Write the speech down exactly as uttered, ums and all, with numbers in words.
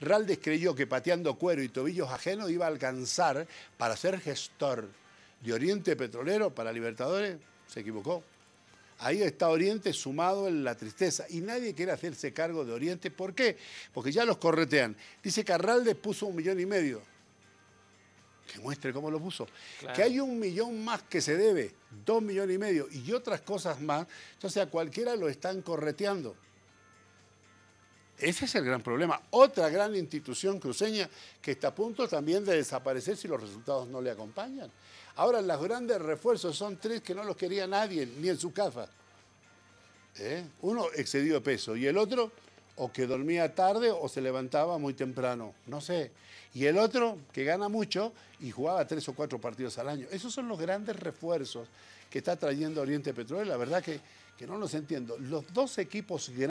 Raldes creyó que pateando cuero y tobillos ajenos iba a alcanzar para ser gestor de Oriente Petrolero para Libertadores. Se equivocó. Ahí está Oriente sumado en la tristeza y nadie quiere hacerse cargo de Oriente. ¿Por qué? Porque ya los corretean. Dice que Raldes puso un millón y medio. Que muestre cómo lo puso. Claro. Que hay un millón más que se debe, dos millones y medio y otras cosas más. Entonces a cualquiera lo están correteando. Ese es el gran problema. Otra gran institución cruceña que está a punto también de desaparecer si los resultados no le acompañan. Ahora, los grandes refuerzos son tres que no los quería nadie, ni en su casa. ¿Eh? Uno excedió de peso y el otro o que dormía tarde o se levantaba muy temprano, no sé. Y el otro que gana mucho y jugaba tres o cuatro partidos al año. Esos son los grandes refuerzos que está trayendo Oriente Petrolero. La verdad que, que no los entiendo. Los dos equipos grandes